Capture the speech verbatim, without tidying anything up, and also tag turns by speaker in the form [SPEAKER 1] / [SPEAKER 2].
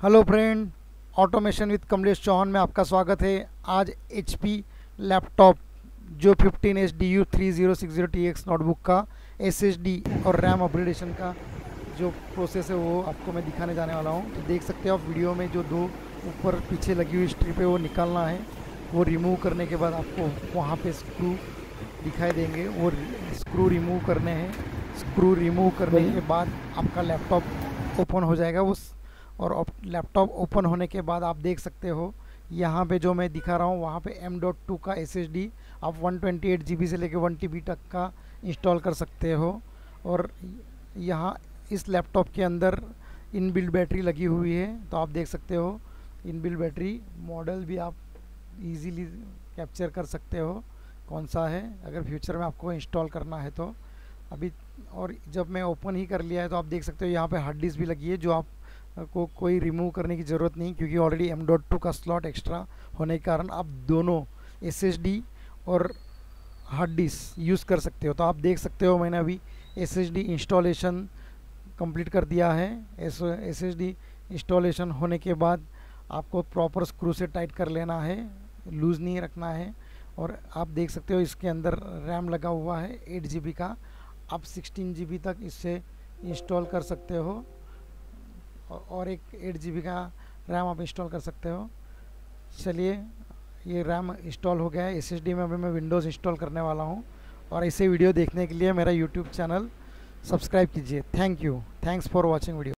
[SPEAKER 1] Hello friend, automation with Kamlesh Chauhan में आपका स्वागत है। आज एचपी लैपटॉप जो fifteen H D U three zero six zero T X notebook का एसएसडी और रैम अपग्रेडेशन का जो प्रोसेस है वो आपको मैं दिखाने जाने वाला हूँ। तो देख सकते हो आप वीडियो में जो दो ऊपर पीछे लगी हुई स्ट्रिप है वो निकालना है। वो रिमूव करने के बाद आपको वहाँ पे स्क्रू दिखाई देंगे, वो स्क्रू रिमूव करने हैं। स्क्रू रिमूव करने के बाद आपका लैपटॉप ओपन हो जाएगा वो। और लैपटॉप ओपन होने के बाद आप देख सकते हो यहाँ पे जो मैं दिखा रहा हूँ वहाँ पे एम डॉट टू का एसएसडी आप one twenty eight G B से लेके वन टी बी तक का इंस्टॉल कर सकते हो। और यहाँ इस लैपटॉप के अंदर इनबिल्ट बैटरी लगी हुई है, तो आप देख सकते हो इनबिल्ट बैटरी मॉडल भी आप इजीली कैप्चर कर सकते हो कौन सा है, अगर फ्यूचर में आपको इंस्टॉल करना है तो। अभी और जब मैं ओपन ही कर लिया है तो आप देख सकते हो यहाँ पे हार्ड डिस्क भी लगी है, जो आप को कोई रिमूव करने की ज़रूरत नहीं, क्योंकि ऑलरेडी एम डॉट टू का स्लॉट एक्स्ट्रा होने के कारण आप दोनों एसएसडी और हार्ड डिस्क यूज़ कर सकते हो। तो आप देख सकते हो मैंने अभी एसएसडी इंस्टॉलेशन कंप्लीट कर दिया है। एस एसएसडी इंस्टॉलेशन होने के बाद आपको प्रॉपर स्क्रू से टाइट कर लेना है, लूज़ नहीं रखना है। और आप देख सकते हो इसके अंदर रैम लगा हुआ है एट जी बी का, आप सिक्सटीन जी बी तक इससे इंस्टॉल कर सकते हो और एक एट जी बी का रैम आप इंस्टॉल कर सकते हो। चलिए, ये रैम इंस्टॉल हो गया है। एसएसडी में अभी मैं विंडोज़ इंस्टॉल करने वाला हूँ। और ऐसे वीडियो देखने के लिए मेरा यूट्यूब चैनल सब्सक्राइब कीजिए। Thank you, thanks for watching video.